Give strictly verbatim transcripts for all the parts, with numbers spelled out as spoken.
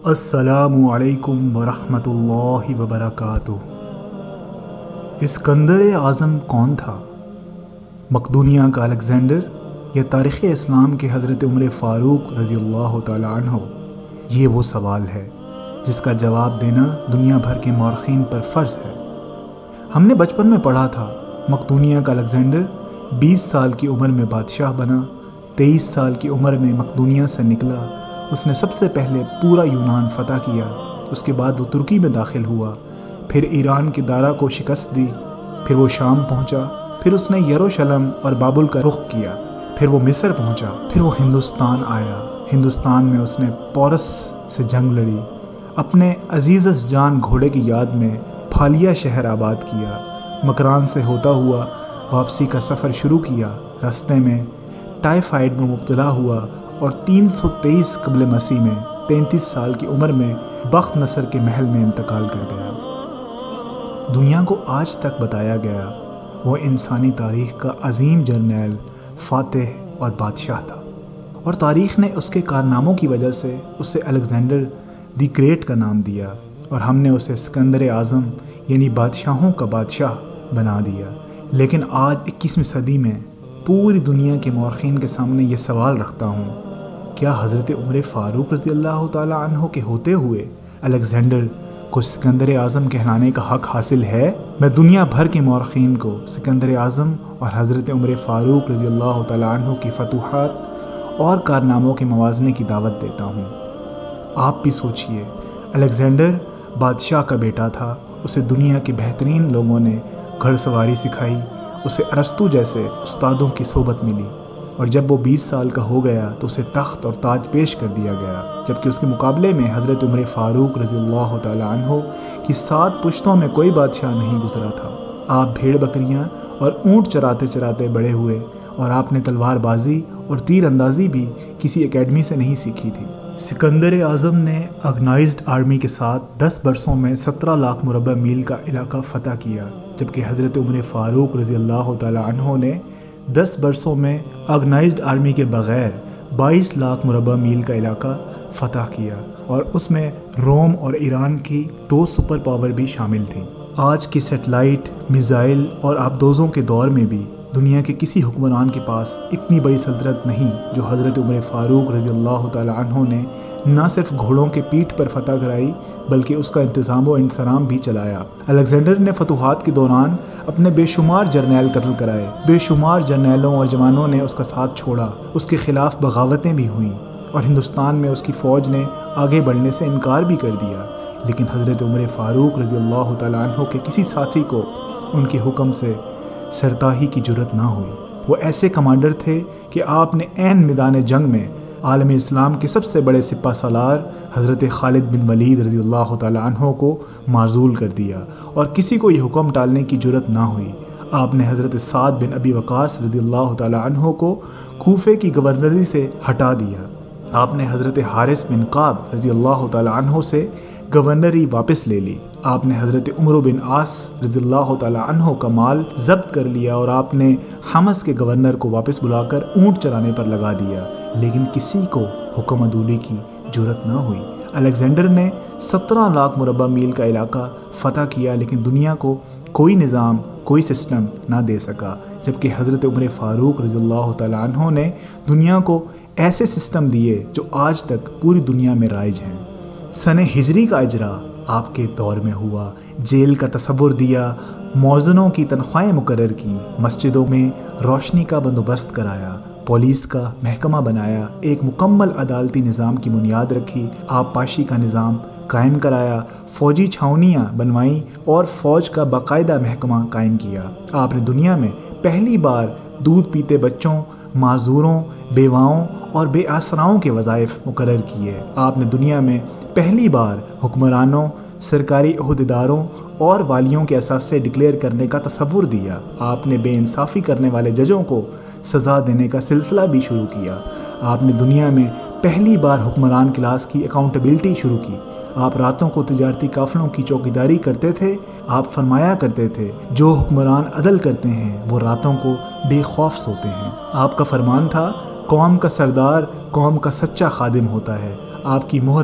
السلام علیکم ورحمۃ اللہ وبرکاتہ۔ اسکندر اعظم کون تھا؟ مقدونیہ کا الیگزینڈر یا تاریخ اسلام کے حضرت عمر فاروق رضی اللہ تعالی عنہ؟ یہ وہ سوال ہے جس کا جواب دینا دنیا بھر کے مورخین پر فرض ہے۔ ہم نے بچپن میں پڑھا تھا مقدونیہ کا الیگزینڈر بیس سال کی عمر میں بادشاہ بنا، تیئیس سال کی عمر میں مقدونیہ سے نکلا۔ اس نے سب سے پہلے پورا یونان فتح کیا، اس کے بعد وہ ترکی میں داخل ہوا، پھر ایران کی دارا کو شکست دی، پھر وہ شام پہنچا، پھر اس نے یروشلم اور بابل کا رخ کیا، پھر وہ مصر پہنچا، پھر وہ ہندوستان آیا۔ ہندوستان میں اس نے پورس سے جنگ لڑی، اپنے عزیز جان گھوڑے کی یاد میں پھالیا شہر آباد کیا، مکران سے ہوتا ہوا واپسی کا سفر شروع کیا۔ راستے میں ٹائیفائڈ میں مبتلا ہوا اور تین سو تیئیس قبل مسیح میں تینتیس سال کی عمر میں بخت نصر کے محل میں انتقال کر گیا۔ دنیا کو آج تک بتایا گیا وہ انسانی تاریخ کا عظیم جرنیل، فاتح اور بادشاہ تھا، اور تاریخ نے اس کے کارناموں کی وجہ سے اسے الیگزینڈر دی گریٹ کا نام دیا، اور ہم نے اسے اسکندر اعظم یعنی بادشاہوں کا بادشاہ بنا دیا۔ لیکن آج اکیسویں صدی میں پوری دنیا کے مورخین کے سامنے یہ سوال رکھتا ہوں، کیا حضرت عمر فاروق رضی اللہ تعالی عنہ کے ہوتے ہوئے الیگزینڈر کو سکندر اعظم کہلانے کا حق حاصل ہے؟ میں دنیا بھر کے مورخین کو سکندر اعظم اور حضرت عمر فاروق رضی اللہ تعالی عنہ کی فتوحات اور کارناموں کے موازنے کی دعوت دیتا ہوں۔ آپ بھی سوچئے، الیگزینڈر بادشاہ کا بیٹا تھا، اسے دنیا کے بہترین لوگوں نے گھڑ سواری سکھائی، اسے ارسطو جیسے استادوں کی صحبت ملی، اور جب وہ بیس سال کا ہو گیا تو اسے تخت اور تاج پیش کر دیا گیا، جبکہ اس کے مقابلے میں حضرت عمر فاروق رضی اللہ تعالی عنہ کی سات پشتوں میں کوئی بادشاہ نہیں گزرا تھا۔ آپ بھیڑ بکریاں اور اونٹ چراتے چراتے بڑے ہوئے، اور آپ نے تلوار بازی اور تیر اندازی بھی کسی اکیڈمی سے نہیں سیکھی تھی۔ سکندر اعظم نے آرگنائزڈ آرمی کے ساتھ دس برسوں میں سترہ لاکھ مربع میل کا علاقہ فتح کیا، جبکہ حضرت عمر فاروق رضی اللہ تعالی عنہ نے دس برسوں میں آرگنائزڈ آرمی کے بغیر بائیس لاکھ مربع میل کا علاقہ فتح کیا، اور اس میں روم اور ایران کی دو سپر پاور بھی شامل تھیں۔ آج کی سیٹلائٹ، میزائل اور آبدوزوں کے دور میں بھی دنیا کے کسی حکمران کے پاس اتنی بڑی سلطنت نہیں جو حضرت عمر فاروق رضی اللہ تعالی عنہ نے نہ صرف گھوڑوں کے پیٹھ پر فتح کرائی بلکہ اس کا انتظام و انصرام بھی چلایا۔ الیگزینڈر نے فتوحات کے دوران اپنے بے شمار جرنیل قتل کرائے، بے شمار جرنیلوں اور جوانوں نے اس کا ساتھ چھوڑا، اس کے خلاف بغاوتیں بھی ہوئیں، اور ہندوستان میں اس کی فوج نے آگے بڑھنے سے انکار بھی کر دیا، لیکن حضرت عمر فاروق رضی اللہ تعالی عنہ کے کسی ساتھی کو ان کے حکم سے سرتاحی کی جرت نہ ہوئی۔ وہ ایسے کمانڈر تھے کہ آپ نے عین میدان جنگ میں عالم اسلام کے سب سے بڑے سپہ سالار حضرت خالد بن ولید رضی اللہ تعالی عنہ کو معزول کر دیا، اور کسی کو یہ حکم ٹالنے کی جرت نہ ہوئی۔ آپ نے حضرت سعد بن ابی وقاص رضی اللہ تعالی عنہ کو کوفے کی گورنری سے ہٹا دیا۔ آپ نے حضرت حارث بن قاب رضی اللہ تعالی عنہ سے گورنری واپس لے لی۔ آپ نے حضرت عمر بن عاص رضی اللہ تعالی عنہ کا مال ضبط کر لیا، اور آپ نے حمص کے گورنر کو واپس بلا کر اونٹ چرانے پر لگا دیا، لیکن کسی کو حکم عدولی کی جرت نہ ہوئی۔ الیگزینڈر نے سترہ لاکھ مربع میل کا علاقہ فتح کیا، لیکن دنیا کو کوئی نظام، کوئی سسٹم نہ دے سکا، جبکہ حضرت عمر فاروق رضی اللہ تعالی عنہ نے دنیا کو ایسے سسٹم دیے جو آج تک پوری دنیا میں رائج ہیں۔ سن ہجری کا اجرا آپ کے دور میں ہوا، جیل کا تصور دیا، موزنوں کی تنخواہیں مقرر کی، مسجدوں میں روشنی کا بندوبست کرایا، پولیس کا محکمہ بنایا، ایک مکمل عدالتی نظام کی بنیاد رکھی، آب پاشی کا نظام قائم کرایا، فوجی چھاؤنیاں بنوائیں اور فوج کا باقاعدہ محکمہ قائم کیا۔ آپ نے دنیا میں پہلی بار دودھ پیتے بچوں، معذوروں، بیواؤں اور بے آسراؤں کے وظائف مقرر کیے۔ آپ نے دنیا میں پہلی بار حکمرانوں، سرکاری عہدیداروں اور والیوں کے اثاثے ڈکلیئر کرنے کا تصور دیا۔ آپ نے بے انصافی کرنے والے ججوں کو سزا دینے کا سلسلہ بھی شروع کیا۔ آپ نے دنیا میں پہلی بار حکمران کلاس کی اکاؤنٹیبلٹی شروع کی۔ آپ راتوں کو تجارتی قافلوں کی چوکیداری کرتے تھے۔ آپ فرمایا کرتے تھے، جو حکمران عدل کرتے ہیں وہ راتوں کو بے خوف سوتے ہیں۔ آپ کا فرمان تھا، قوم کا سردار قوم کا سچا خادم ہوتا ہے۔ آپ کی مہر پر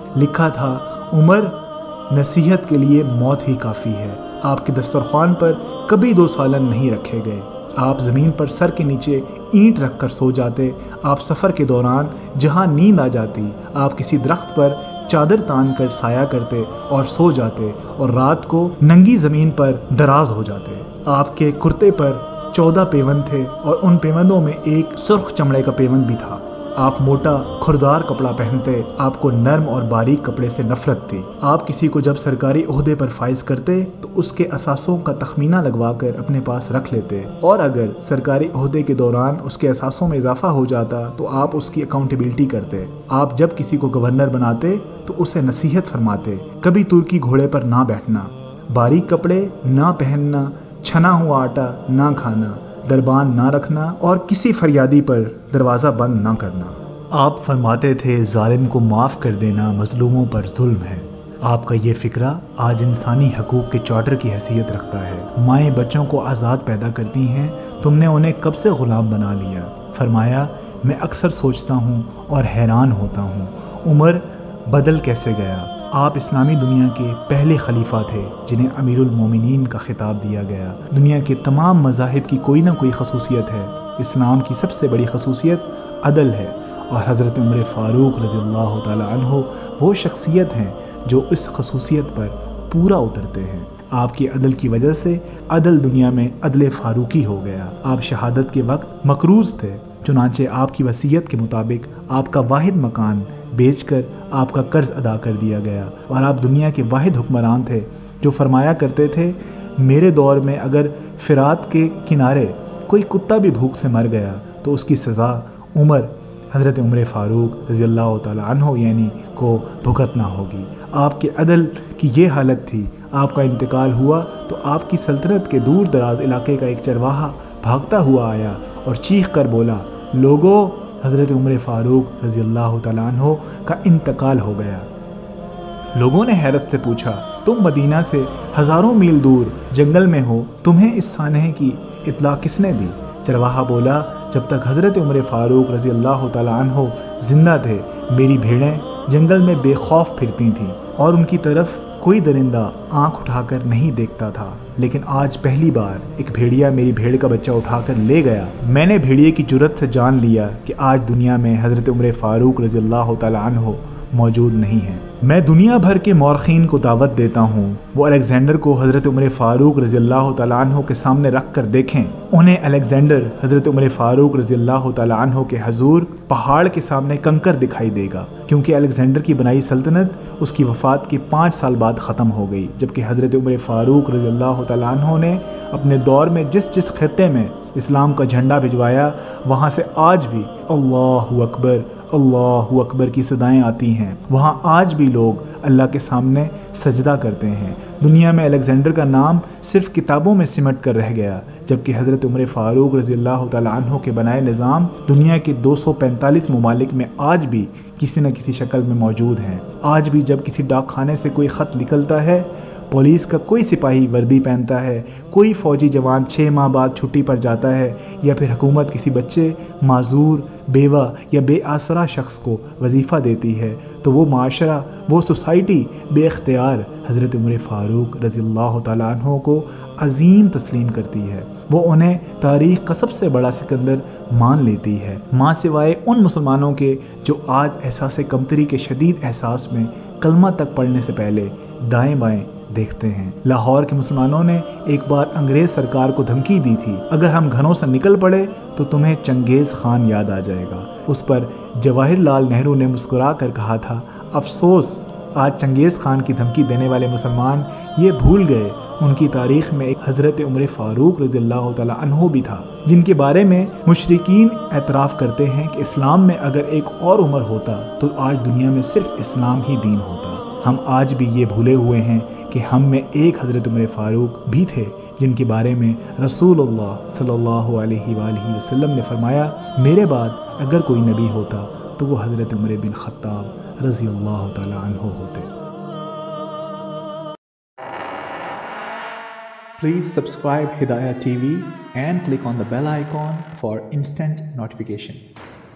لکھا تھا عمر نصیحت کے لیے موت ہی کافی ہے۔ آپ کے دسترخوان پر کبھی دو سالن نہیں رکھے گئے، آپ زمین پر سر کے نیچے اینٹ رکھ کر سو جاتے، آپ سفر کے دوران جہاں نیند آ جاتی آپ کسی درخت پر چادر تان کر سایہ کرتے اور سو جاتے، اور رات کو ننگی زمین پر دراز ہو جاتے۔ آپ کے کرتے پر چودہ پیوند تھے اور ان پیوندوں میں ایک سرخ چمڑے کا پیوند بھی تھا۔ آپ موٹا کھردار کپڑا پہنتے، آپ کو نرم اور باریک کپڑے سے نفرت تھی۔ آپ کسی کو جب سرکاری عہدے پر فائز کرتے تو اس کے اثاثوں کا تخمینہ لگوا کر اپنے پاس رکھ لیتے، اور اگر سرکاری عہدے کے دوران اس کے اثاثوں میں اضافہ ہو جاتا تو آپ اس کی اکاؤنٹیبلٹی کرتے۔ آپ جب کسی کو گورنر بناتے تو اسے نصیحت فرماتے، کبھی ترکی گھوڑے پر نہ بیٹھنا، باریک کپڑے نہ پہننا، چھنا ہوا آٹا نہ کھانا، دربان نہ رکھنا اور کسی فریادی پر دروازہ بند نہ کرنا۔ آپ فرماتے تھے ظالم کو معاف کر دینا مظلوموں پر ظلم ہے۔ آپ کا یہ فکرہ آج انسانی حقوق کے چارٹر کی حیثیت رکھتا ہے۔ مائیں بچوں کو آزاد پیدا کرتی ہیں، تم نے انہیں کب سے غلام بنا لیا؟ فرمایا میں اکثر سوچتا ہوں اور حیران ہوتا ہوں عمر بدل کیسے گیا۔ آپ اسلامی دنیا کے پہلے خلیفہ تھے جنہیں امیر المومنین کا خطاب دیا گیا۔ دنیا کے تمام مذاہب کی کوئی نہ کوئی خصوصیت ہے، اسلام کی سب سے بڑی خصوصیت عدل ہے، اور حضرت عمر فاروق رضی اللہ تعالی عنہ وہ شخصیت ہیں جو اس خصوصیت پر پورا اترتے ہیں۔ آپ کی عدل کی وجہ سے عدل دنیا میں عدل فاروقی ہو گیا۔ آپ شہادت کے وقت مقروض تھے، چنانچہ آپ کی وصیت کے مطابق آپ کا واحد مکان بیچ کر آپ کا قرض ادا کر دیا گیا، اور آپ دنیا کے واحد حکمران تھے جو فرمایا کرتے تھے میرے دور میں اگر فرات کے کنارے کوئی کتا بھی بھوک سے مر گیا تو اس کی سزا عمر حضرت عمر فاروق رضی اللہ تعالی عنہ یعنی کو بھگتنا ہوگی۔ آپ کے عدل کی یہ حالت تھی، آپ کا انتقال ہوا تو آپ کی سلطنت کے دور دراز علاقے کا ایک چرواہا بھاگتا ہوا آیا اور چیخ کر بولا لوگو حضرت عمر فاروق رضی اللہ تعالیٰ عنہ کا انتقال ہو گیا۔ لوگوں نے حیرت سے پوچھا تم مدینہ سے ہزاروں میل دور جنگل میں ہو، تمہیں اس سانحے کی اطلاع کس نے دی؟ چرواہا بولا جب تک حضرت عمر فاروق رضی اللہ تعالیٰ عنہ زندہ تھے میری بھیڑیں جنگل میں بے خوف پھرتی تھیں اور ان کی طرف کوئی درندہ آنکھ اٹھا کر نہیں دیکھتا تھا، لیکن آج پہلی بار ایک بھیڑیا میری بھیڑ کا بچہ اٹھا کر لے گیا۔ میں نے بھیڑیے کی جرت سے جان لیا کہ آج دنیا میں حضرت عمر فاروق رضی اللہ تعالیٰ عنہ موجود نہیں ہیں۔ میں دنیا بھر کے مورخین کو دعوت دیتا ہوں وہ الیگزینڈر کو حضرت عمر فاروق رضی اللہ تعالیٰ عنہ کے سامنے رکھ کر دیکھیں۔ انہیں الیگزینڈر حضرت عمر فاروق رضی اللہ تعالیٰ عنہ کے حضور پہاڑ کے سامنے کنکر دکھائی دے گا، کیونکہ الیگزینڈر کی بنائی سلطنت اس کی وفات کے پانچ سال بعد ختم ہو گئی، جبکہ حضرت عمر فاروق رضی اللہ تعالیٰ عنہ نے اپنے دور میں جس جس خطے میں اسلام کا جھنڈا بھجوایا وہاں سے آج بھی اللہ اکبر اللہ اکبر کی صدائیں آتی ہیں، وہاں آج بھی لوگ اللہ کے سامنے سجدہ کرتے ہیں۔ دنیا میں الیگزینڈر کا نام صرف کتابوں میں سمٹ کر رہ گیا، جبکہ حضرت عمر فاروق رضی اللہ تعالیٰ عنہ کے بنائے نظام دنیا کے دو سو پینتالیس ممالک میں آج بھی کسی نہ کسی شکل میں موجود ہیں۔ آج بھی جب کسی ڈاک خانے سے کوئی خط نکلتا ہے، پولیس کا کوئی سپاہی وردی پہنتا ہے، کوئی فوجی جوان چھ ماہ بعد چھٹی پر جاتا ہے، یا پھر حکومت کسی بچے، معذور، بیوہ یا بے آسرا شخص کو وظیفہ دیتی ہے، تو وہ معاشرہ، وہ سوسائٹی بے اختیار حضرت عمر فاروق رضی اللہ تعالیٰ عنہ کو عظیم تسلیم کرتی ہے۔ وہ انہیں تاریخ کا سب سے بڑا سکندر مان لیتی ہے، ماں سوائے ان مسلمانوں کے جو آج احساس کمتری کے شدید احساس میں کلمہ تک پڑھنے سے پہلے دائیں بائیں دیکھتے ہیں۔ لاہور کے مسلمانوں نے ایک بار انگریز سرکار کو دھمکی دی تھی اگر ہم گھروں سے نکل پڑے تو تمہیں چنگیز خان یاد آ جائے گا۔ اس پر جواہر لال نہرو نے مسکرا کر کہا تھا افسوس آج چنگیز خان کی دھمکی دینے والے مسلمان یہ بھول گئے ان کی تاریخ میں ایک حضرت عمر فاروق رضی اللہ تعالیٰ عنہ بھی تھا، جن کے بارے میں مشرکین اعتراف کرتے ہیں کہ اسلام میں اگر ایک اور عمر ہوتا تو آج دنیا میں صرف اسلام ہی دین ہوتا۔ ہم آج بھی یہ بھولے ہوئے ہیں کہ ہم میں ایک حضرت عمر فاروق بھی تھے جن کے بارے میں رسول اللہ صلی اللہ علیہ وآلہ وسلم نے فرمایا میرے بعد اگر کوئی نبی ہوتا تو وہ حضرت عمر بن خطاب رضی اللہ تعالی عنہ ہوتے۔ Please subscribe Hidayah T V and click on the bell icon for instant notifications.